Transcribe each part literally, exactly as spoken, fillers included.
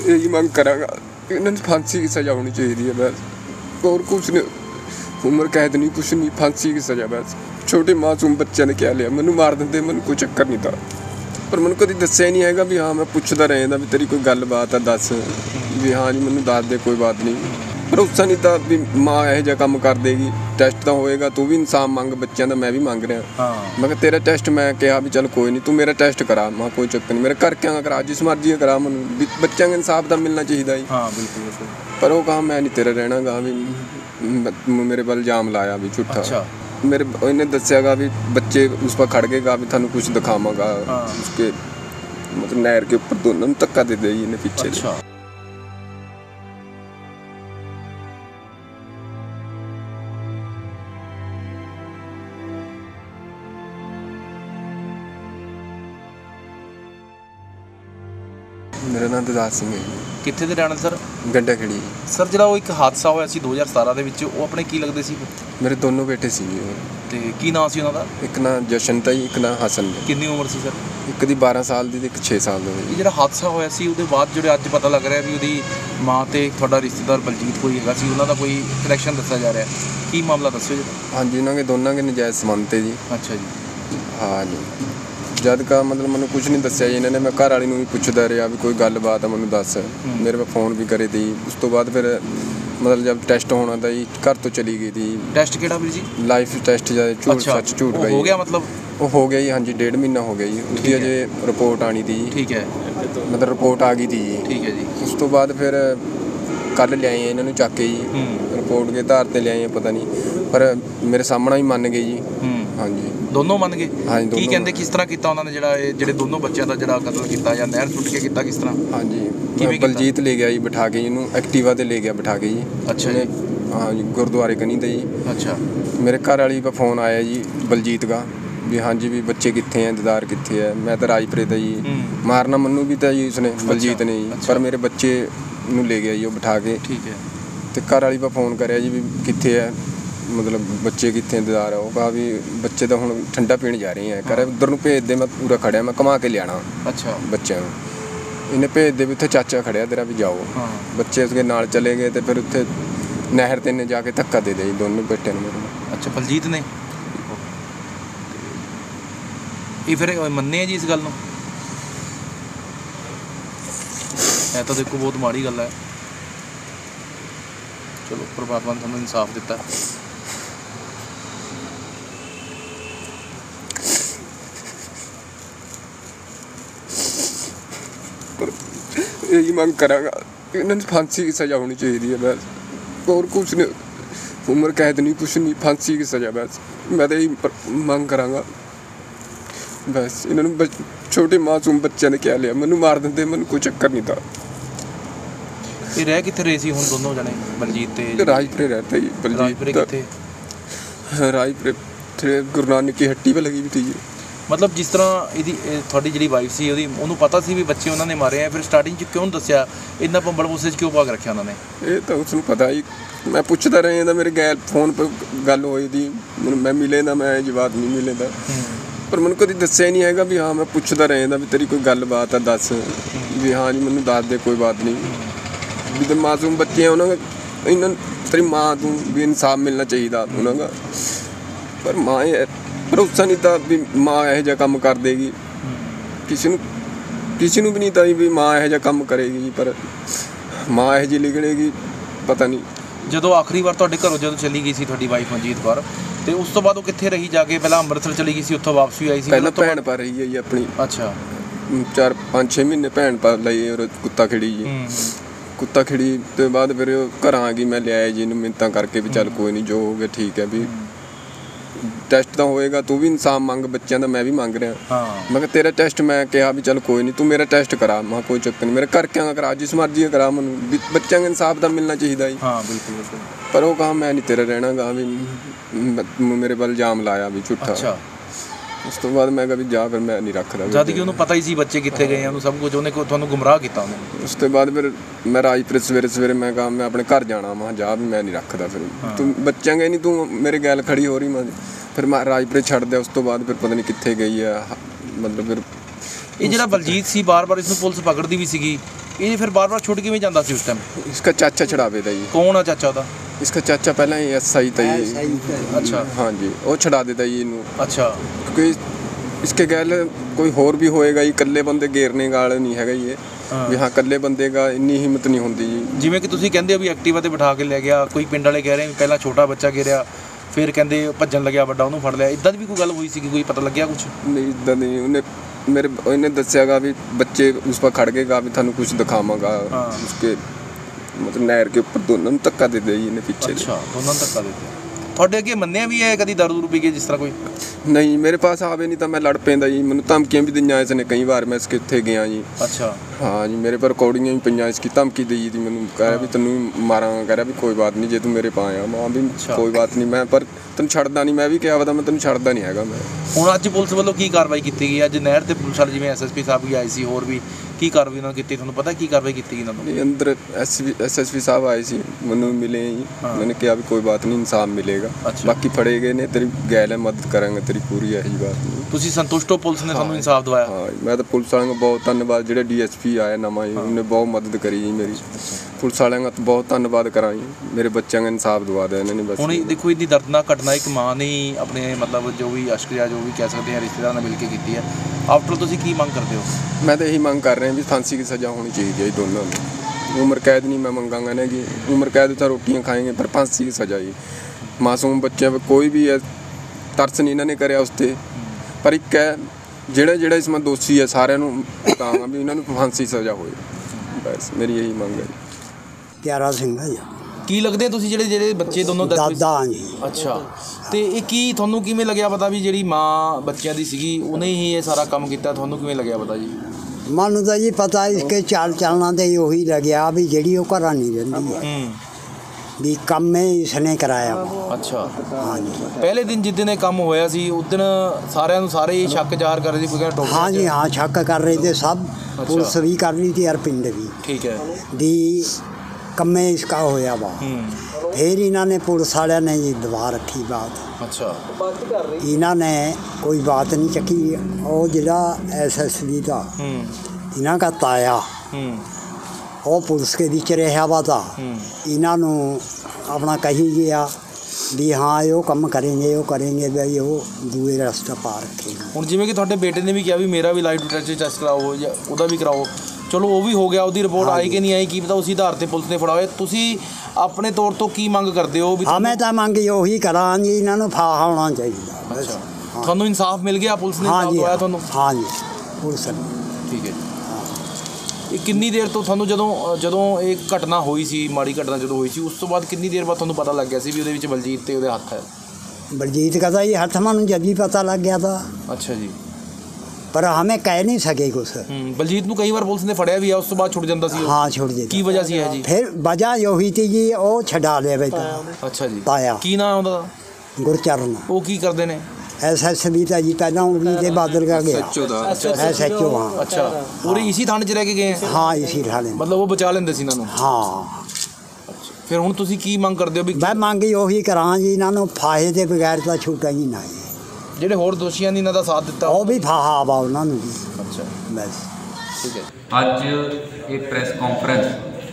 यही मंग करांगा, इन्हें फांसी की सजा होनी चाहिए बस, और कुछ नहीं। उम्र कैद नहीं, कुछ नहीं, फांसी की सजा बस। छोटे मासूम बच्चे ने क्या लिया, मैनू मार देंदे, मैनू कोई चक्कर नहीं था, पर मैनू कभी दस्सिया नहीं है भी हाँ मैं पुछदा रहा भी तेरी कोई गलबात है दस भी हाँ जी मैनू दस दे, कोई बात नहीं। भरोसा नहीं था भी माँ यह जिहा काम कर देगी। टैसट तो होएगा, तू भी इंसाफ मंग बच्चों का, मैं भी मंग रहा। हाँ। मैं तेरा टैसट, मैं कहा भी चल कोई नहीं तू मेरा टैसट करा, मैं कोई चक्कर नहीं, मेरे घर क्या करा, जिस मर्जी करा, मैं बच्चों का इंसाफ तो मिलना चाहिए ही। हाँ बिल्कुल बिल्कुल। पर वो कहा मैं नहीं तेरा रहना गा, भी मेरे पर इल्जाम लाया भी झूठा। अच्छा। मेरे इन्हें दस्यागा भी बच्चे उस पर खड़ गएगा भी थानू कुछ दिखावांगा। हाँ। उसके मतलब नहर के ऊपर दोनों धक्का दे दे इन्हें पीछे। अच्छा। मेरा नाम ददास सिंह है। कित्थे दे रहण सर? गंडा खड़ी। सर ਜਿਹੜਾ ਉਹ ਇੱਕ ਹਾਦਸਾ ਹੋਇਆ ਸੀ ਦੋ हज़ार सतारह ਦੇ ਵਿੱਚ, ਉਹ ਆਪਣੇ ਕੀ ਲੱਗਦੇ ਸੀ? ਮੇਰੇ ਦੋਨੋਂ ਬੇਟੇ ਸੀ। ਤੇ ਕੀ ਨਾਮ ਸੀ ਉਹਨਾਂ ਦਾ? ਇੱਕ ਨਾ ਜਸ਼ਨ ਤੇ ਇੱਕ ਨਾ ਹਸਨ। ਕਿੰਨੀ ਉਮਰ ਸੀ ਸਰ? ਇੱਕ ਦੀ ਬਾਰਾਂ ਸਾਲ ਦੀ ਤੇ ਇੱਕ ਛੇ ਸਾਲ ਦੀ। ਇਹ ਜਿਹੜਾ ਹਾਦਸਾ ਹੋਇਆ ਸੀ ਉਹਦੇ ਬਾਅਦ ਜਿਹੜੇ ਅੱਜ ਪਤਾ ਲੱਗ ਰਿਹਾ ਵੀ ਉਹਦੀ ਮਾਂ ਤੇ ਤੁਹਾਡਾ ਰਿਸ਼ਤੇਦਾਰ ਬਲਜੀਤ ਕੋਈ ਹੈਗਾ ਸੀ, ਉਹਨਾਂ ਦਾ ਕੋਈ ਕਨੈਕਸ਼ਨ ਦੱਸਿਆ ਜਾ ਰਿਹਾ, ਕੀ ਮਾਮਲਾ ਦੱਸਿਓ ਜੀ। ਹਾਂਜੀ ਉਹਨਾਂ ਦੇ ਦੋਨਾਂ ਦੇ ਨਜਾਇਜ਼ ਸੰਬੰਧ ਤੇ ਜੀ। ਅੱਛਾ ਜੀ। ਹਾਂ ਜੀ। जद का मतलब मैं कुछ नहीं दसिया जी इन्होंने, मैं घर वाली भी पुछदा रहा भी कोई गलबात है मैं दस, मेरे पे फोन भी करे थी। उस तो बाद फिर मतलब जब टेस्ट होना था जी घर तो चली गई थी। टेस्ट केड़ा वीर जी? लाइफ टेस्ट झूठ सच झूठ गई हो गया मतलब वो हो गया जी। हाँ जी डेढ़ महीना हो गया जी, उसकी अजे रिपोर्ट आनी थी। ठीक है, मतलब रिपोर्ट आ गई थी जी। ठीक है जी। उस तो बाद फिर कल लियाए इन्होंने चक के जी, रिपोर्ट के आधार पर लियाए पता नहीं, पर मेरे सामने ही मान गए जी। हाँ जी ਦੋਨੋਂ ਮੰਨ ਗਏ। ਕੀ ਕਹਿੰਦੇ ਕਿਸ ਤਰ੍ਹਾਂ ਕੀਤਾ ਉਹਨਾਂ ਨੇ ਜਿਹੜਾ ਇਹ ਜਿਹੜੇ ਦੋਨੋਂ ਬੱਚਿਆਂ ਦਾ ਜਿਹੜਾ ਕਤਲ ਕੀਤਾ ਜਾਂ ਨਹਿਰ ਸੁੱਟ ਕੇ ਕੀਤਾ ਕਿਸ ਤਰ੍ਹਾਂ? ਹਾਂਜੀ ਬਲਜੀਤ ਲੈ ਗਿਆ ਜੀ ਬਿਠਾ ਕੇ, ਇਹਨੂੰ ਐਕਟਿਵਾ ਤੇ ਲੈ ਗਿਆ ਬਿਠਾ ਕੇ ਜੀ। ਅੱਛਾ ਜੀ। ਹਾਂ ਜੀ ਗੁਰਦੁਆਰੇ ਕਨੀ ਤੇ ਜੀ। ਅੱਛਾ। ਮੇਰੇ ਘਰ ਵਾਲੀ ਦਾ ਫੋਨ ਆਇਆ ਜੀ ਬਲਜੀਤ ਦਾ ਵੀ ਹਾਂਜੀ ਵੀ ਬੱਚੇ ਕਿੱਥੇ ਆ, ਦਦਾਰ ਕਿੱਥੇ ਆ। ਮੈਂ ਤਾਂ ਰਾਜਪੁਰੇ ਦਾ ਜੀ, ਮਾਰਨਾ ਮੈਨੂੰ ਵੀ ਤਾਂ ਜੀ ਉਸਨੇ ਬਲਜੀਤ ਨੇ ਜੀ, ਪਰ ਮੇਰੇ ਬੱਚੇ ਨੂੰ ਲੈ ਗਿਆ ਜੀ ਉਹ ਬਿਠਾ ਕੇ। ਠੀਕ ਹੈ। ਤੇ ਘਰ ਵਾਲੀ ਦਾ ਫੋਨ ਕਰਿਆ ਜੀ ਵੀ ਕਿੱਥੇ ਆ, मतलब बच्चे कितने इंतजार है। वो कहा भी बच्चे तो हुण ठंडा पीण जा रहे हैं, कह रहे उधर नूं भेज दे, मैं पूरा खड़िया, मैं घुमा के लियाना। अच्छा। बच्चों इन्हें भेज दे भी उत्थे चाचा खड़िया तेरा भी जाओ। हाँ। बच्चे उसके नाल चले गए तो फिर उत्थे नहर ते इन्हें जाके धक्का दे दे दोनों बेटे ने मेरे। अच्छा बलजीत ने ये फिर मन्ने जी इस गल नूं? है तो देखो बहुत माड़ी गल है। चलो परमात्मा ने तुहानूं इंसाफ दिता। यही मंग करांगा, इन्हें फांसी की सजा होनी चाहिए है बस, और कुछ नहीं। उम्र कैद नहीं, कुछ नहीं, फांसी की सजा बस। मैं तो यही मंग करांगा बस। इन्होंने छोटे मासूम बच्चे ने क्या लिया, मैनू मार देंदे, मैनू कोई चक्कर नहीं था। ये रह कित्थे रहे सी हुण दोनों जने बलजीत ते? राजपुरे रहते जी बलजीत। राजपुरे कित्थे? राजपुरे गुरु नानक की हट्टी पे लगी हुई थी जी। मतलब जिस तरह ਇਹਦੀ ਤੁਹਾਡੀ ਜਿਹੜੀ ਵਾਈਫ ਸੀ ਉਹਦੀ ਉਹਨੂੰ ਪਤਾ ਸੀ ਵੀ ਬੱਚੇ ਉਹਨਾਂ ਨੇ ਮਾਰੇ ਆ, ਫਿਰ ਸਟਾਰਟਿੰਗ 'ਚ ਕਿਉਂ ਦੱਸਿਆ ਇੰਨਾ ਪੰਬਲ ਪੁੱਸੇ 'ਚ ਕਿਉਂ ਪਾ ਕੇ ਰੱਖਿਆ ਉਹਨਾਂ ਨੇ? ਇਹ ਤਾਂ ਉਸ ਨੂੰ ਪਤਾ ਹੀ, ਮੈਂ ਪੁੱਛਦਾ ਰਿਹਾ ਤਾਂ ਮੇਰੇ ਗੈਲ ਫੋਨ 'ਤੇ ਗੱਲ ਹੋਈ ਦੀ, ਮੈਂ ਮਿਲੇ ਨਾ, ਮੈਂ ਜਵਾਬ ਨਹੀਂ ਮਿਲੇ ਦਾ, ਪਰ ਮੈਨੂੰ ਕਦੀ ਦੱਸਿਆ ਨਹੀਂ ਹੈਗਾ ਵੀ ਹਾਂ ਮੈਂ ਪੁੱਛਦਾ ਰਿਹਾ ਤਾਂ ਵੀ ਤੇਰੀ ਕੋਈ ਗੱਲਬਾਤ ਹੈ ਦੱਸ ਵੀ ਹਾਂ ਜੀ ਮੈਨੂੰ ਦੱਸ ਦੇ, ਕੋਈ ਬਾਤ ਨਹੀਂ ਵੀ। ਤੇ ਮਾਸੂਮ ਬੱਚੇ ਆ ਉਹਨਾਂ ਦਾ, ਇਹਨਾਂ ਤੇਰੀ ਮਾਂ ਤੂੰ ਵੀ ਇਨਸਾਫ ਮਿਲਣਾ ਚਾਹੀਦਾ ਉਹਨਾਂ ਦਾ, ਪਰ ਮਾਂ भरोसा नहीं था भी माँ यह जिहा काम कर देगी। किसी नूं किसी नूं भी नहीं था भी माँ यह जिहा काम करेगी, पर माँ यह जी निकलेगी पता नहीं। ਜਦੋਂ ਆਖਰੀ ਵਾਰ ਤੁਹਾਡੇ ਘਰੋਂ ਜਦੋਂ ਚਲੀ ਗਈ ਸੀ ਤੁਹਾਡੀ ਵਾਈਫ ਮਨਜੀਤ ਕੌਰ, ਤੇ ਉਸ ਤੋਂ ਬਾਅਦ ਉਹ ਕਿੱਥੇ ਰਹੀ ਜਾ ਕੇ? ਪਹਿਲਾਂ ਅੰਮ੍ਰਿਤਸਰ ਚਲੀ ਗਈ ਸੀ, ਉੱਥੋਂ ਵਾਪਸ ਵੀ ਆਈ ਸੀ? ਪਹਿਲਾਂ ਭੈਣ ਪਾ ਰਹੀ ਹੈ ਜੀ ਆਪਣੀ। ਅੱਛਾ। ਚਾਰ ਪੰਜ ਛੇ ਮਹੀਨੇ ਭੈਣ ਪਾ ਲਈ ਔਰ ਕੁੱਤਾ ਖਿੜੀ ਜੀ। ਕੁੱਤਾ ਖਿੜੀ ਤੋਂ ਬਾਅਦ ਫਿਰ ਘਰ ਆ ਗਈ, ਮੈਂ ਲਿਆਇਆ ਜੀ ਇਹਨੂੰ ਮਿੰਤਾਂ ਕਰਕੇ ਵੀ ਚੱਲ ਕੋਈ ਨਹੀਂ ਜੋ ਹੋ ਗਿਆ ਠੀਕ ਹੈ ਵੀ ਟੈਸਟ ਤਾਂ ਹੋਏਗਾ, ਤੂੰ ਵੀ ਇਨਸਾਫ ਮੰਗ ਬੱਚਿਆਂ ਦਾ, ਮੈਂ ਵੀ ਮੰਗ ਰਿਹਾ। ਹਾਂ। ਮੈਂ ਕਿਹਾ ਤੇਰਾ ਟੈਸਟ, ਮੈਂ ਕਿਹਾ ਵੀ ਚੱਲ ਕੋਈ ਨਹੀਂ ਤੂੰ ਮੇਰਾ ਟੈਸਟ ਕਰਾ, ਮੈਂ ਕੋਈ ਚੱਕਰ ਨਹੀਂ, ਮੇਰੇ ਘਰ ਕਿਆਂ ਕਰਾ, ਜਿਸ ਮਰਜ਼ੀ ਕਰਾ, ਮੈਨੂੰ ਵੀ ਬੱਚਿਆਂ ਦਾ ਇਨਸਾਫ ਤਾਂ ਮਿਲਣਾ ਚਾਹੀਦਾ ਜੀ। ਹਾਂ ਬਿਲਕੁਲ ਬਿਲਕੁਲ। ਪਰ ਉਹ ਕਹਾ ਮੈਂ ਨਹੀਂ ਤੇਰਾ ਰਹਿਣਾ ਗਾ, ਵੀ ਮੇਰੇ ਵੱਲ ਇਲਜ਼ਾਮ ਲਾਇਆ ਵੀ ਝੂਠਾ। ਅੱਛਾ। ਉਸ ਤੋਂ ਬਾਅਦ ਮੈਂ ਕਿਹਾ ਵੀ ਜਾ ਫਿਰ ਮੈਂ ਨਹੀਂ ਰੱਖਦਾ, ਜਦ ਕਿ ਉਹਨੂੰ ਪਤਾ ਹੀ ਸੀ ਬੱਚੇ ਕਿੱਥੇ ਗਏ ਆ, ਉਹਨੂੰ ਸਭ ਕੁਝ, ਉਹਨੇ ਤੁਹਾਨੂੰ ਗੁੰਮਰਾਹ ਕੀਤਾ ਉਹਨੇ। ਉਸ ਤੋਂ ਬਾਅਦ ਫਿਰ ਮੈਂ ਰਾਜਪੁਰੇ ਸਵੇਰੇ ਸਵੇਰੇ ਮੈਂ ਕਹਾ ਮੈਂ ਆਪਣੇ ਘਰ ਜਾਣਾ, ਮੈਂ ਜਾ ਵੀ ਮੈਂ ਨਹੀਂ ਰੱਖਦਾ, ਫਿਰ ਤੂੰ ਬੱਚਿਆਂ ਗਏ ਨਹੀਂ, ਤੂੰ ਮੇਰੇ ਗੈਲ ਖੜੀ ਹੋ ਰਹੀ। ਮੈਂ ਫਿਰ ਮੈਂ ਰਾਜਪੁਰੇ ਛੱਡ ਦਿਆ। ਉਸ ਤੋਂ ਬਾਅਦ ਫਿਰ ਪਤਾ ਨਹੀਂ ਕਿੱਥੇ ਗਈ ਆ, ਮਤਲਬ ਫਿਰ ਇਹ ਜਿਹੜਾ ਬਲਜੀਤ ਸੀ ਬਾਰ ਬਾਰ ਇਸਨੂੰ ਪੁਲਿਸ ਪਕੜਦੀ ਵੀ ਸੀਗੀ, ਇਹ ਫਿਰ ਬਾਰ-ਬਾਰ ਛੁੱਟ ਕਿਵੇਂ ਜਾਂਦਾ ਸੀ ਉਸ ਟਾਈਮ? इसका चाचा छड़ावे था जी। ਕੌਣ ਆ ਚਾਚਾ ਉਹਦਾ? इसका चाचा पहला ही एस आई था जी। ਅੱਛਾ हाँ जी, वो छड़ा देता जी इनू, ਅੱਛਾ क्योंकि इसके गैल कोई होर भी होएगा जी, कल्ले बंदे घेरने का आला नहीं हैगा ये भी। हाँ, कल्ले बंदे का इन्नी हिम्मत नहीं होती जी। ਜਿਵੇਂ ਕਿ ਤੁਸੀਂ ਕਹਿੰਦੇ ਹੋ ਵੀ ਐਕਟਿਵਾ ਤੇ ਬਿਠਾ ਕੇ ਲੈ ਗਿਆ, ਕੋਈ ਪਿੰਡ ਵਾਲੇ ਕਹਿ ਰਹੇ ਵੀ ਪਹਿਲਾਂ ਛੋਟਾ ਬੱਚਾ ਘੇਰਿਆ, ਫਿਰ ਕਹਿੰਦੇ ਭੱਜਣ ਲੱਗਿਆ ਵੱਡਾ, ਉਹਨੂੰ ਫੜ ਲਿਆ। ਇਦਾਂ ਦੀ ਵੀ ਕੋਈ ਗੱਲ ਹੋਈ ਸੀ ਕਿ ਕੋਈ ਪਤਾ ਲੱਗਿਆ ਕੁਝ? नहीं इदा नहीं, उन्हें मेरे इन्हें दसियागा भी बच्चे उस पर खड़ गएगा भी थानू कुछ दिखावांगा। हाँ। उसके मतलब नहर के ऊपर दोनों ने धक्का दे दिया जी इन्हें पीछे। ਅੱਛਾ, ਦੋਨਾਂ ਨੂੰ ਧੱਕਾ ਦਿੱਤਾ। ਤੁਹਾਡੇ ਅੱਗੇ ਮੰਨਿਆ ਵੀ ਹੈ ਕਦੀ ਦਾਰੂ ਦੂਰੂ ਪੀ ਕੇ ਜਿਸ ਤਰ੍ਹਾਂ ਕੋਈ? नहीं, मेरे पास आवे नहीं तो मैं लड़ पैंदा जी। मैनू धमकियां भी दियां इसने कई बार, मैं इसके उत्थे गया जी। ਅੱਛਾ हाँ जी, मेरे पर रिकॉर्डिंग भी पईयां, इसकी धमकी दी थी मैनू, कह रहा भी तेनू मारांगा, कह रहा भी कोई बात नहीं जे तू मेरे पा आया। मां भी अच्छा। कोई बात नहीं, मैं पर तेन छड़दा नहीं। मैं भी क्या पता, मैं तेन छड़दा नहीं हैगा मैं। ਹੁਣ ਅੱਜ ਪੁਲਿਸ ਵੱਲੋਂ ਕੀ ਕਾਰਵਾਈ ਕੀਤੀ ਗਈ? ਅੱਜ ਨਹਿਰ ਤੇ ਪੁਲਿਸ ਵਾਲੇ ਜਿਵੇਂ ਐਸਐਸਪੀ ਸਾਹਿਬ ਵੀ ਆਏ ਸੀ, ਹੋਰ ਵੀ ਕੀ ਕਾਰਵਾਈ ਉਹਨਾਂ ਨੇ ਕੀਤੀ? ਤੁਹਾਨੂੰ ਪਤਾ ਕੀ ਕਾਰਵਾਈ ਕੀਤੀ ਗਈ ਇਹਨਾਂ ਨੂੰ? नहीं, अंदर एस एस एस पी साहब आए सी, मैनू मिले जी। हाँ। मैंने कहा भी कोई बात नहीं, इंसाफ मिलेगा। अच्छा। बाकी फड़े गए ने, तेरी गैल है, मदद करेंगे तेरी पूरी, यही बात नहीं। ਤੁਸੀਂ ਸੰਤੁਸ਼ਟ ਹੋ ਪੁਲਿਸ ਨੇ ਤੁਹਾਨੂੰ ਇਨਸਾਫ ਦਵਾਇਆ? हाँ, मैं तो पुलिस वाले का बहुत धन्यवाद, जो डी एस पी आया नवा जी, उन्हें बहुत मदद करी जी मेरी। पुलिस वाले का तो बहुत धन्यवाद करा जी, मेरे बच्चों का इंसाफ दवा दिया इन्होंने बस। ਹੁਣ ਇਹ ਦੇਖੋ ਇੰਨੀ ਦਰਦਨਾਕ ਘਟਨਾ ਇੱਕ ਮਾਂ ਨੇ ਹੀ ਆਪਣੇ ਮਤਲਬ ਜੋ ਵੀ ਅਸ਼ਕਰੀਆ ਜੋ ਵੀ ਕਹਿ ਸਕਦੇ ਹਾਂ ਰਿਸ਼ਤੇਦਾਰਾਂ ਨਾਲ ਮਿਲ ਕੇ ਕੀਤੀ ਹੈ। ਆਫਟਰ ਤੁਸੀਂ ਕੀ ਮੰਗ ਕਰਦੇ ਹੋ? मैं तो यही मांग कर रहे हैं भी फांसी की सज़ा होनी चाहिए जी दोनों में। उम्र कैद नहीं मैं मंगांगा ना कि उम्र कैद तो रोटियां खाएंगे, पर फांसी की सज़ा जी। मासूम बच्चे पर कोई भी है तरस नहीं इन्होंने करे उस ते, पर एक है ਜਿਹੜਾ ਜਿਹੜਾ इसमें दोषी है सारे बतांगा भी इन्होंने फांसी सज़ा होए। बस मेरी यही मांग है। ਪਿਆਰਾ ਸਿੰਘ ਹੈ ਜੀ, ਕੀ ਲੱਗਦੇ ਤੁਸੀਂ ਜਿਹੜੇ ਜਿਹੜੇ ਬੱਚੇ ਦੋਨੋਂ ਦੱਸੇ? ਦਾਦਾ ਹਾਂ ਜੀ। ਅੱਛਾ, ਤੇ ਇਹ ਕੀ ਤੁਹਾਨੂੰ ਕਿਵੇਂ ਲੱਗਿਆ ਪਤਾ ਵੀ ਜਿਹੜੀ ਮਾਂ ਬੱਚਿਆਂ ਦੀ ਸੀਗੀ ਉਹਨੇ ਹੀ ਇਹ ਸਾਰਾ ਕੰਮ ਕੀਤਾ? ਤੁਹਾਨੂੰ ਕਿਵੇਂ ਲੱਗਿਆ ਪਤਾ ਜੀ? ਮੈਨੂੰ ਤਾਂ ਜੀ ਪਤਾ ਇਸਕੇ ਚਾਲ ਚੱਲਣਾ ਤੇ ਉਹੀ ਲੱਗਿਆ ਵੀ ਜਿਹੜੀ ਉਹ ਘਰਾਂ ਨਹੀਂ ਰਹਿੰਦੀ ਹੈ, ਹੂੰ ਵੀ ਕੰਮ ਹੀ ਇਸਨੇ ਕਰਾਇਆ। ਅੱਛਾ, ਹਾਂ ਜੀ ਪਹਿਲੇ ਦਿਨ ਜਿੱਦਣ ਇਹ ਕੰਮ ਹੋਇਆ ਸੀ ਉਸ ਦਿਨ ਸਾਰਿਆਂ ਨੂੰ ਸਾਰੇ ਹੀ ਸ਼ੱਕ ਜ਼ਾਹਰ ਕਰ ਰਹੇ ਸੀ, ਕੋਈ ਕਹਿੰਦਾ ਡਾਕਟਰ ਹਾਂ ਜੀ ਹਾਂ, ਸ਼ੱਕ ਕਰ ਰਹੇ ਤੇ ਸਭ, ਪੁਲਿਸ ਵੀ ਕਰ ਰਹੀ ਸੀ ਔਰ ਪਿੰਡ ਵੀ, ਠੀਕ ਹੈ। ਵੀ ਕੰਮੇ ਇਸਕਾ ਹੋਇਆ ਵਾ। ਹੂੰ ਫਿਰ ਇਹਨਾਂ ਨੇ ਪੁਲਿਸ ਵਾਲਿਆਂ ਨੇ ਜੀ ਦਬਾ ਰੱਖੀ ਬਾਤ, ਅੱਛਾ ਇਹਨਾਂ ਨੇ ਕੋਈ ਬਾਤ ਨਹੀਂ ਚੱਕੀ। ਉਹ ਜਿਹੜਾ ਐਸ ਐਸ ਬੀ ਦਾ ਹੂੰ ਇਹਨਾਂ ਦਾ ਤਾਇਆ, ਹੂੰ ਉਹ ਪੁਲਿਸ ਦੇ ਵਿੱਚ ਰਿਹਾ ਵਾ ਤਾਂ ਹੂੰ ਇਹਨਾਂ ਨੂੰ ਆਪਣਾ ਕਹੀ ਗਿਆ ਵੀ ਹਾਂ ਇਹ ਉਹ ਕੰਮ ਕरेंगे ਉਹ ਕरेंगे ਵੀ ਉਹ ਦੂਏ ਰਸਤਾ ਪਾ ਰੱਖੇਗਾ। ਹੁਣ ਜਿਵੇਂ ਕਿ ਤੁਹਾਡੇ ਬੇਟੇ ਨੇ ਵੀ ਕਿਹਾ ਵੀ ਮੇਰਾ ਵੀ ਲਾਈਟ ਡਿਟੈਕਟਰ ਟੈਸਟ ਕਰਾਓ ਜਾਂ ਉਹਦਾ ਵੀ ਕਰਾਓ, ਚਲੋ ਉਹ ਵੀ ਹੋ ਗਿਆ, ਉਹਦੀ ਰਿਪੋਰਟ ਆਈ ਕਿ ਨਹੀਂ ਆਈ ਕੀ ਪਤਾ, ਉਸੇ ਆਧਾਰ ਤੇ ਪੁਲਿਸ ਨੇ ਫੜਾ ਹੋਇਆ। ਤੁਸੀਂ ਆਪਣੇ ਤੌਰ ਤੋਂ ਕੀ ਮੰਗ ਕਰਦੇ ਹੋ ਵੀ? ਹਾਂ, ਮੈਂ ਤਾਂ ਮੰਗ ਉਹੀ ਕਰਾਂ ਜੀ, ਇਹਨਾਂ ਨੂੰ ਫਾਹਾ ਹੋਣਾ ਚਾਹੀਦਾ। ਬਸ। ਅੱਛਾ, ਤੁਹਾਨੂੰ ਇਨਸਾਫ ਮਿਲ ਗਿਆ? ਪੁਲਿਸ ਨੇ ਹਾਂ ਇਨਸਾਫ ਜੀ ਦਵਾਇਆ ਤੁਹਾਨੂੰ? ਹਾਂ ਜੀ, ਪੁਲਿਸ ਨੇ। ਠੀਕ ਹੈ। ਇਹ ਕਿੰਨੀ ਦੇਰ ਤੋਂ ਤੁਹਾਨੂੰ ਜਦੋਂ ਜਦੋਂ ਇਹ ਘਟਨਾ ਹੋਈ ਸੀ, ਮਾੜੀ ਘਟਨਾ ਜਦੋਂ ਹੋਈ ਸੀ, ਉਸ ਤੋਂ ਬਾਅਦ ਕਿੰਨੀ ਦੇਰ ਬਾਅਦ ਤੁਹਾਨੂੰ ਪਤਾ ਲੱਗ ਗਿਆ ਸੀ ਵੀ ਉਹਦੇ ਵਿੱਚ ਬਲਜੀਤ ਤੇ ਉਹਦੇ ਹੱਥ ਹੈ? बलजीत का था ये हथ मानो जब ही पता लग गया था, ਅੱਛਾ ਜੀ। पर हमें कह नहीं सके कुछ। ਹੂੰ, ਬਲਜੀਤ ਨੂੰ ਕਈ ਵਾਰ ਪੁਲਿਸ ਨੇ ਫੜਿਆ ਵੀ ਆ, ਉਸ ਤੋਂ ਬਾਅਦ ਛੁੱਟ ਜਾਂਦਾ ਸੀ ਉਹ? हाँ छोड़ देता। ਕੀ ਵਜ੍ਹਾ ਸੀ ਹੈ ਜੀ? फिर वजह यो हुई थी जी, वो छड़ा ले बेटा ਅੱਛਾ ਜੀ। ताया ਕੀ ਨਾਮ ਉਹਦਾ? गुरचरण ਉਹ ਕੀ ਕਰਦੇ ਨੇ? एस एस बी था जी, पहला उंगली के बादल का गया एस एच ओ। हाँ ਅੱਛਾ, ਪੂਰੇ ਇਸੀ ਥਾਣੇ 'ਚ ਰਹਿ ਕੇ ਗਏ ਹੈ? हाँ इसी ढाले में। ਮਤਲਬ ਉਹ ਬਚਾ ਲੈਂਦੇ ਸੀ ਇਹਨਾਂ ਨੂੰ? हाँ ਫਿਰ ਹੁਣ ਤੁਸੀਂ ਕੀ ਮੰਗ ਕਰਦੇ ਹੋ ਵੀ मैं मांगी ਉਹੀ ਕਰਾਂ ਜੀ, ਇਹਨਾਂ ਨੂੰ ਫਾਹੇ ਦੇ ਬਗੈਰ ਤਾਂ ਛੁੱਟਾ ਹੀ ਨਾ ਜੀ। ਜਿਹੜੇ ਹੋਰ ਦੋਸ਼ੀਆਂ ਨੇ ਇਹਨਾਂ ਦਾ ਸਾਥ ਦਿੱਤਾ? ਉਹ ਵੀ ਫਾਹਾ ਵਾ ਉਹਨਾਂ ਨੂੰ ਵੀ। ਅੱਛਾ, ਬਸ ਠੀਕ ਹੈ। ਅੱਜ ਇਹ ਪ੍ਰੈਸ ਕਾਨਫਰੰਸ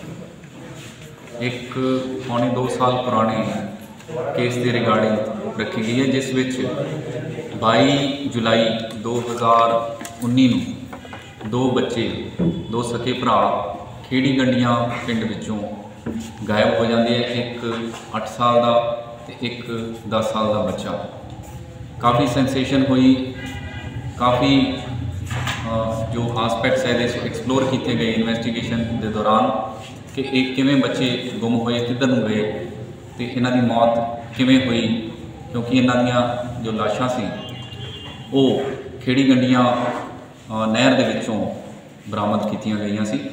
ਇੱਕ ਪੌਣੇ ਦੋ ਸਾਲ ਪੁਰਾਣੇ ਕੇਸ ਦੇ ਰਿਗਾਰਡਿੰਗ ਰੱਖੀ ਗਈ ਹੈ, ਜਿਸ ਵਿੱਚ ਬਾਈ ਜੁਲਾਈ ਦੋ ਹਜ਼ਾਰ ਉੱਨੀ ਨੂੰ ਦੋ ਬੱਚੇ, ਦੋ ਸਕੇ ਭਰਾ ਖੇੜੀ ਗੰਡੀਆਂ ਪਿੰਡ ਵਿੱਚੋਂ ਗਾਇਬ ਹੋ ਜਾਂਦੇ ਹੈ। ਇੱਕ ਅੱਠ ਸਾਲ ਦਾ ਤੇ ਇੱਕ ਦਸ ਸਾਲ ਦਾ ਬੱਚਾ। ਕਾਫੀ ਸੈਂਸੇਸ਼ਨ ਹੋਈ, ਕਾਫੀ ਅ, ਜੋ ਆਸਪੈਕਟਸ ਹੈ ਇਹਦੇ ਐਕਸਪਲੋਰ ਕੀਤੇ ਗਏ ਇਨਵੈਸਟੀਗੇਸ਼ਨ ਦੇ ਦੌਰਾਨ ਕਿ ਇਹ ਕਿਵੇਂ ਬੱਚੇ ਗੁੰਮ ਹੋਏ, ਕਿੱਧਰ ਨੂੰ ਗਏ ਤੇ ਇਹਨਾਂ ਦੀ ਮੌਤ ਕਿਵੇਂ ਹੋਈ, ਕਿਉਂਕਿ ਇਹਨਾਂ ਦੀਆਂ ਜੋ ਲਾਸ਼ਾਂ ਸੀ ਉਹ ਖੇੜੀ ਗੰਡੀਆਂ ਅ, ਨਹਿਰ ਦੇ ਵਿੱਚੋਂ ਬਰਾਮਦ ਕੀਤੀਆਂ ਗਈਆਂ ਸੀ।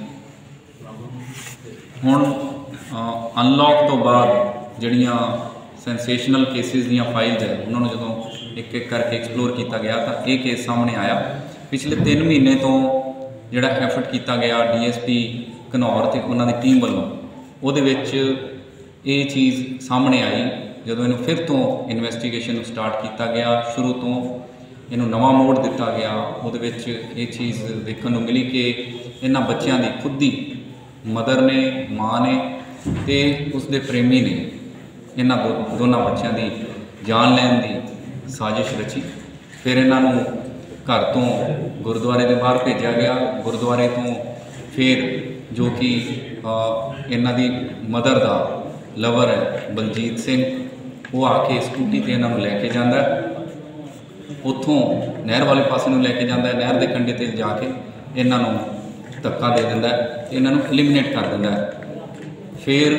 ਹੁਣ ਅਨਲੌਕ ਤੋਂ ਬਾਅਦ ਜਿਹੜੀਆਂ ਸੈਂਸੇਸ਼ਨਲ ਕੇਸਿਸ ਦੀਆਂ ਫਾਈਲਸ ਹੈ ਉਹਨਾਂ ਨੂੰ ਜਦੋਂ ਇੱਕ ਇੱਕ ਕਰਕੇ ਐਕਸਪਲੋਰ ਕੀਤਾ ਗਿਆ ਤਾਂ ਇਹ ਕੇਸ ਸਾਹਮਣੇ ਆਇਆ। ਪਿਛਲੇ ਤਿੰਨ ਮਹੀਨੇ ਤੋਂ ਜਿਹੜਾ ਐਫਰਟ ਕੀਤਾ ਗਿਆ ਡੀ ਐਸ ਪੀ ਘਨੌਰ ਤੇ ਉਹਨਾਂ ਦੀ ਟੀਮ ਵੱਲੋਂ, ਉਹਦੇ ਵਿੱਚ ਇਹ ਚੀਜ਼ ਸਾਹਮਣੇ ਆਈ ਜਦੋਂ ਇਹਨੂੰ ਫਿਰ ਤੋਂ ਇਨਵੈਸਟੀਗੇਸ਼ਨ ਨੂੰ ਸਟਾਰਟ ਕੀਤਾ ਗਿਆ। ਸ਼ੁਰੂ ਤੋਂ ਇਹਨੂੰ ਨਵਾਂ ਮੋੜ ਦਿੱਤਾ ਗਿਆ। ਉਹਦੇ ਵਿੱਚ ਇਹ ਚੀਜ਼ ਦੇਖਣ ਨੂੰ ਮਿਲੀ ਕਿ ਇਹਨਾਂ ਬੱਚਿਆਂ ਦੀ ਖੁਦ ਦੀ ਮਦਰ ਨੇ, ਮਾਂ ਨੇ ਤੇ ਉਸਦੇ ਪ੍ਰੇਮੀ ਨੇ ਇਹਨਾਂ ਦੋ ਦੋਨਾਂ ਬੱਚਿਆਂ ਦੀ ਜਾਨ ਲੈਣ ਦੀ ਸਾਜ਼ਿਸ਼ ਰਚੀ। ਫਿਰ ਇਹਨਾਂ ਨੂੰ ਘਰ ਤੋਂ ਗੁਰਦੁਆਰੇ ਦੇ ਬਾਹਰ ਭੇਜਿਆ ਗਿਆ। ਗੁਰਦੁਆਰੇ ਤੋਂ ਫਿਰ ਜੋ ਕਿ ਅ, ਇਹਨਾਂ ਦੀ ਮਦਰ ਦਾ ਲਵਰ ਹੈ ਬਲਜੀਤ ਸਿੰਘ, ਉਹ ਆ ਕੇ ਸਕੂਟੀ ਤੇ ਇਹਨਾਂ ਨੂੰ ਲੈ ਕੇ ਜਾਂਦਾ ਹੈ। ਉੱਥੋਂ ਨਹਿਰ ਵਾਲੇ ਪਾਸੇ ਨੂੰ ਲੈ ਕੇ ਜਾਂਦਾ ਹੈ। ਨਹਿਰ ਦੇ ਕੰਢੇ ਤੇ ਜਾ ਕੇ ਇਹਨਾਂ ਨੂੰ ਧੱਕਾ ਦੇ ਦਿੰਦਾ ਹੈ ਤੇ ਇਹਨਾਂ ਨੂੰ ਐਲੀਮੀਨੇਟ ਕਰ ਦਿੰਦਾ ਹੈ। ਫਿਰ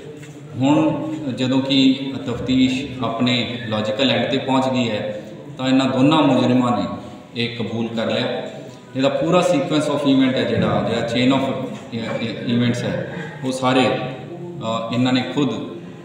ਹੁਣ ਜਦੋਂ ਕਿ ਤਫਤੀਸ਼ ਆਪਣੇ ਲੌਜੀਕਲ ਐਂਡ ਤੇ ਪਹੁੰਚ ਗਈ ਹੈ ਤਾਂ ਇਹਨਾਂ ਦੋਨਾਂ ਮੁਜਰਮਾਂ ਨੇ ਇਹ ਕਬੂਲ ਕਰ ਲਿਆ। ਇਹਦਾ ਪੂਰਾ ਸੀਕੁਐਂਸ ਆਫ ਇਵੈਂਟ ਹੈ ਜਿਹੜਾ ਜਿਹੜਾ ਚੇਨ ਆਫ ਇਵੈਂਟਸ ਹੈ ਉਹ ਸਾਰੇ ਅ, ਇਹਨਾਂ ਨੇ ਖੁਦ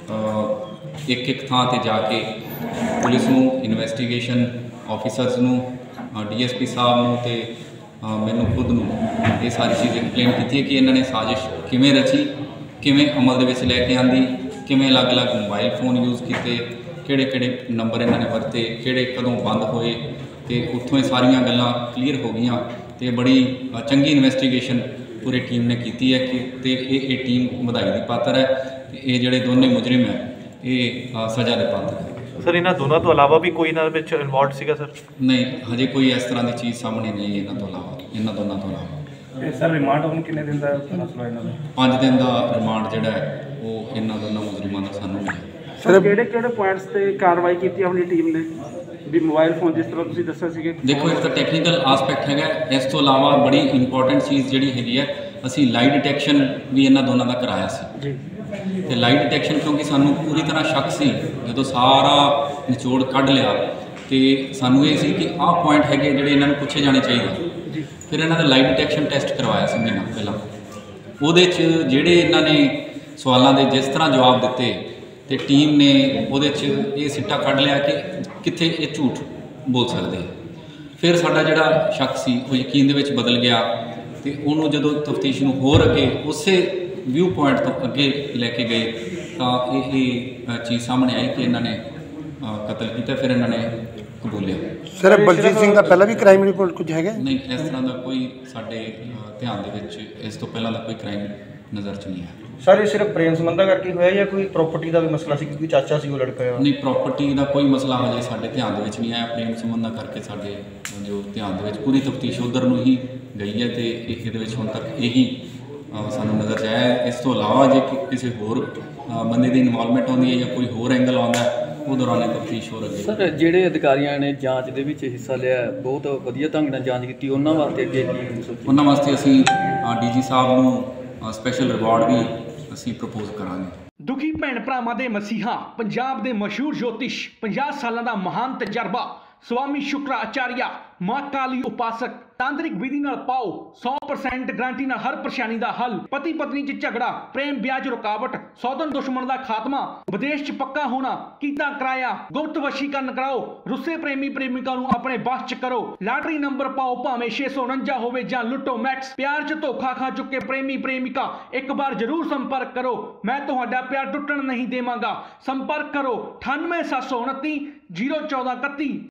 ਇੱਕ ਇੱਕ ਥਾਂ ਤੇ ਜਾ ਕੇ ਪੁਲਿਸ ਨੂੰ, ਇਨਵੈਸਟੀਗੇਸ਼ਨ ਆਫੀਸਰਸ ਨੂੰ, ਡੀਐਸਪੀ ਸਾਹਿਬ ਨੂੰ ਤੇ ਅ, ਮੈਨੂੰ ਖੁਦ ਨੂੰ ਇਹ ਸਾਰੀ ਚੀਜ਼ ਐਕਸਪਲੇਨ ਕੀਤੀ ਹੈ ਕਿ ਇਹਨਾਂ ਨੇ ਸਾਜ਼ਿਸ਼ ਕਿਵੇਂ ਰਚੀ, ਕਿਵੇਂ ਅਮਲ ਦੇ ਵਿੱਚ ਲੈ ਕੇ ਆਂਦੀ, ਕਿਵੇਂ ਅਲੱਗ-ਅਲੱਗ ਮੋਬਾਈਲ ਫੋਨ ਯੂਜ਼ ਕੀਤੇ, ਕਿਹੜੇ ਕਿਹੜੇ ਨੰਬਰ ਇਹਨਾਂ ਨੇ ਵਰਤੇ, ਕਿਹੜੇ ਕਦੋਂ ਬੰਦ ਹੋਏ ਤੇ ਉੱਥੋਂ ਇਹ ਸਾਰੀਆਂ ਗੱਲਾਂ ਕਲੀਅਰ ਹੋ ਗਈਆਂ। ਤੇ ਬੜੀ ਅ, ਚੰਗੀ ਇਨਵੈਸਟੀਗੇਸ਼ਨ ਪੂਰੀ ਟੀਮ ਨੇ ਕੀਤੀ ਹੈ ਕਿ ਤੇ ਇਹ ਇਹ ਟੀਮ ਵਧਾਈ ਦੀ ਪਾਤਰ ਹੈ ਤੇ ਇਹ ਜਿਹੜੇ ਦੋਨੇ ਮੁਜਰਮ ਹੈ ਇਹ ਅ, ਸਜ਼ਾ ਦੇ ਪਾਤਰ ਹੈ। ਸਰ ਇਹਨਾਂ ਦੋਨਾਂ ਤੋਂ ਇਲਾਵਾ ਵੀ ਕੋਈ ਇਹਨਾਂ ਵਿੱਚ ਇਨਵੋਲਵਡ ਸੀਗਾ ਸਰ? ਨਹੀਂ, ਹਜੇ ਕੋਈ ਇਸ ਤਰ੍ਹਾਂ ਦੀ ਚੀਜ਼ ਸਾਹਮਣੇ ਨਹੀਂ ਆਈ ਇਹਨਾਂ ਤੋਂ ਇਲਾਵਾ, ਇਹਨਾਂ ਦੋਨਾਂ ਤੋਂ ਇਲਾਵਾ। ਇਹ ਸਰ ਰਿਮਾਂਡ ਹੁਣ ਕਿੰਨੇ ਦਿਨ ਦਾ ਮਸਲਾ ਇਹਨਾਂ ਦਾ? ਪੰਜ ਦਿਨ ਦਾ ਰਿਮਾਂਡ ਜਿਹੜਾ ਹੈ ਉਹ ਇਹਨਾਂ ਦੋਨਾਂ ਮੁਜਰਮਾਂ ਦਾ ਸਾਨੂੰ ਮਿਲਿਆ। ਸਰ ਕਿਹੜੇ ਕਿਹੜੇ ਪੁਆਇੰਟਸ ਤੇ ਕਾਰਵਾਈ ਕੀਤੀ ਆਪਣੀ ਟੀਮ ਨੇ ਵੀ ਮੋਬਾਈਲ ਫੋਨ ਜਿਸ ਤਰ੍ਹਾਂ ਤੁਸੀਂ ਦੱਸਿਆ ਸੀਗੇ? ਦੇਖੋ ਇੱਕ ਤਾਂ ਟੈਕਨੀਕਲ ਆਸਪੈਕਟ ਹੈਗਾ, ਇਸ ਤੋਂ ਇਲਾਵਾ ਬੜੀ ਇੰਪੋਰਟੈਂਟ ਚੀਜ਼ ਜਿਹੜੀ ਹੈਗੀ ਹੈ ਅਸੀਂ ਲਾਈ ਡਿਟੈਕਸ਼ਨ ਵੀ ਇਹਨਾਂ ਦੋਨਾਂ ਦਾ ਕਰਾਇਆ ਸੀ ਜੀ। ਤੇ ਲਾਈ ਡਿਟੈਕਸ਼ਨ ਕਿਉਂਕਿ ਸਾਨੂੰ ਪੂਰੀ ਤਰ੍ਹਾਂ ਸ਼ੱਕ ਸੀ, ਜਦੋਂ ਸਾਰਾ ਨਿਚੋੜ ਕੱਢ ਲਿਆ ਤੇ ਸਾਨੂੰ ਇਹ ਸੀ ਕਿ ਆਹ ਪੁਆਇੰਟ ਹੈਗੇ ਜਿਹੜੇ ਇਹਨਾਂ ਨੂੰ ਪੁੱਛੇ ਜਾਣੇ ਚਾਹੀਦੇ। ਜੀ। ਫਿਰ ਇਹਨਾਂ ਦਾ ਲਾਈ ਡਿਟੈਕਸ਼ਨ ਟੈਸਟ ਕਰਵਾਇਆ ਸੀ ਮਹੀਨਾ ਪਹਿਲਾਂ। ਉਹਦੇ 'ਚ ਜਿਹੜੇ ਇਹਨਾਂ ਨੇ ਸਵਾਲਾਂ ਦੇ ਜਿਸ ਤਰ੍ਹਾਂ ਜਵਾਬ ਦਿੱਤੇ ਤੇ ਟੀਮ ਨੇ ਉਹਦੇ 'ਚ ਇਹ ਸਿੱਟਾ ਕੱਢ ਲਿਆ ਕਿ ਕਿੱਥੇ ਇਹ ਝੂਠ ਬੋਲ ਸਕਦੇ। ਫਿਰ ਸਾਡਾ ਜਿਹੜਾ ਸ਼ੱਕ ਸੀ ਉਹ ਯਕੀਨ ਦੇ ਵਿੱਚ ਬਦਲ ਗਿਆ ਤੇ ਉਹਨੂੰ ਜਦੋਂ ਤਫਤੀਸ਼ ਨੂੰ ਹੋਰ ਅੱਗੇ ਉਸੇ ਵਿਊ ਪੁਆਇੰਟ ਤੋਂ ਅੱਗੇ ਲੈ ਕੇ ਗਏ ਤਾਂ ਇਹ ਇਹ ਚੀਜ਼ ਸਾਹਮਣੇ ਆਈ ਕਿ ਇਹਨਾਂ ਨੇ ਅ, ਕਤਲ ਕੀਤਾ। ਫਿਰ ਇਹਨਾਂ ਨੇ ਕਬੂਲਿਆ। ਸਰ ਬਲਜੀਤ ਸਿੰਘ ਦਾ ਪਹਿਲਾਂ ਵੀ ਕ੍ਰਾਈਮ ਰਿਪੋਰਟ ਕੁਝ ਹੈਗਾ? ਨਹੀਂ, ਇਸ ਤਰ੍ਹਾਂ ਦਾ ਕੋਈ ਸਾਡੇ ਅ, ਧਿਆਨ ਦੇ ਵਿੱਚ ਇਸ ਤੋਂ ਪਹਿਲਾਂ ਦਾ ਕੋਈ ਕ੍ਰਾਈਮ ਨਜ਼ਰ 'ਚ ਨਹੀਂ ਆਇਆ। ਸਰ ਇਹ ਸਿਰਫ ਪ੍ਰੇਮ ਸੰਬੰਧਾਂ ਕਰਕੇ ਹੋਇਆ ਜਾਂ ਕੋਈ ਪ੍ਰਾਪਰਟੀ ਦਾ ਵੀ ਮਸਲਾ ਸੀ ਕਿਉਂਕਿ ਚਾਚਾ ਸੀ ਉਹ ਲੜਕਾ ਆ? ਨਹੀਂ, ਪ੍ਰਾਪਰਟੀ ਦਾ ਕੋਈ ਮਸਲਾ ਹਜੇ ਸਾਡੇ ਧਿਆਨ ਦੇ ਵਿੱਚ ਨਹੀਂ ਆਇਆ। ਪ੍ਰੇਮ ਸੰਬੰਧਾਂ ਕਰਕੇ ਸਾਡੇ ਜੋ ਧਿਆਨ ਦੇ ਵਿੱਚ ਪੂਰੀ ਤਫਤੀਸ਼ ਉਧਰ ਨੂੰ ਹੀ ਗਈ ਹੈ ਤੇ ਇਹ- ਇਹਦੇ ਵਿੱਚ ਹੁਣ ਤੱਕ ਇਹੀ ਅ, ਸਾਨੂੰ ਨਜ਼ਰ 'ਚ ਆਇਆ ਹੈ। ਇਸ ਤੋਂ ਇਲਾਵਾ ਜੇ ਕਿ ਕਿਸੇ ਹੋਰ ਅ, ਬੰਦੇ ਦੀ ਇਨਵੋਲਵਮੈਂਟ ਆਉਂਦੀ ਹੈ ਜਾਂ ਕੋਈ ਹੋਰ ਐਂਗਲ ਆਉਂਦਾ ਹੈ ਉਹ ਦੌਰਾਨ ਤਫਤੀਸ਼ ਹੋ ਰਹੀ ਹੈ। ਸਰ ਜਿਹੜੇ ਅਧਿਕਾਰੀਆਂ ਨੇ ਜਾਂਚ ਦੇ ਵਿੱਚ ਹਿੱਸਾ ਲਿਆ, ਬਹੁਤ ਵਧੀਆ ਢੰਗ ਨਾਲ ਜਾਂਚ ਕੀਤੀ, ਉਹਨਾਂ ਵਾਸਤੇ ਅੱਗੇ ਕੀ ਸੋਚਿਆ? ਉਹਨਾਂ ਵਾਸਤੇ ਅਸੀਂ ਡੀਜੀ ਸਾਹਿਬ ਨੂੰ ਸਪੈਸ਼ਲ ਰਿਵਾਰਡ ਵੀ ਅਸੀਂ ਪ੍ਰਪੋਜ਼ ਕਰਾਂਗੇ। ਦੁਖੀ ਭੈਣ ਭਰਾਵਾਂ ਦੇ ਮਸੀਹਾ, ਪੰਜਾਬ ਦੇ ਮਸ਼ਹੂਰ ਜੋਤਿਸ਼, ਪੰਜਾਹ ਸਾਲਾਂ ਦਾ ਮਹਾਨ ਤਜਰਬਾ, ਸਵਾਮੀ ਸ਼ੁਕਰਾਚਾਰੀਆ, ਮਾਂ ਕਾਲੀ ਉਪਾਸਕ, ਤਾਂਤਰਿਕ ਵਿਧੀ ਨਾਲ ਪਾਓ ਸੌ ਪਰਸੈਂਟ ਗਾਰੰਟੀ ਨਾਲ ਹਰ ਪਰੇਸ਼ਾਨੀ ਦਾ ਹੱਲ। ਪਤੀ ਪਤਨੀ 'ਚ ਝਗੜਾ, ਪ੍ਰੇਮ ਵਿਆਹ 'ਚ ਰੁਕਾਵਟ, ਸੌਦਨ ਦੁਸ਼ਮਣ ਦਾ ਖਾਤਮਾ, ਵਿਦੇਸ਼ 'ਚ ਪੱਕਾ ਹੋਣਾ, ਕੀਤਾ ਕਰਾਇਆ, ਗੁਪਤ ਵਸ਼ੀਕਰਨ ਕਰਾਓ, ਰੁੱਸੇ ਪ੍ਰੇਮੀ ਪ੍ਰੇਮਿਕਾ ਨੂੰ ਆਪਣੇ ਬਸ 'ਚ ਕਰੋ, ਲਾਟਰੀ ਨੰਬਰ ਪਾਓ ਭਾਵੇਂ ਛੇ ਸੌ ਉਣੰਜਾ ਹੋਵੇ ਜਾਂ ਲੁੱਟੋ ਮੈਕਸ, ਪਿਆਰ 'ਚ ਧੋਖਾ ਖਾ ਚੁੱਕੇ ਪ੍ਰੇਮੀ ਪ੍ਰੇਮਿਕਾ ਇੱਕ ਵਾਰ ਜ਼ਰੂਰ ਸੰਪਰਕ ਕਰੋ। ਮੈਂ ਤੁਹਾਡਾ ਪਿਆਰ ਟੁੱਟਣ ਨਹੀਂ ਦੇਵਾਂਗਾ। ਸੰਪਰਕ ਕਰੋ ਅਠਾਨਵੇਂ ਸੱਤ ਸੌ ਉਨੱਤੀ ਜ਼ੀਰੋ ਚੌਦਾਂ ਇਕੱਤੀ।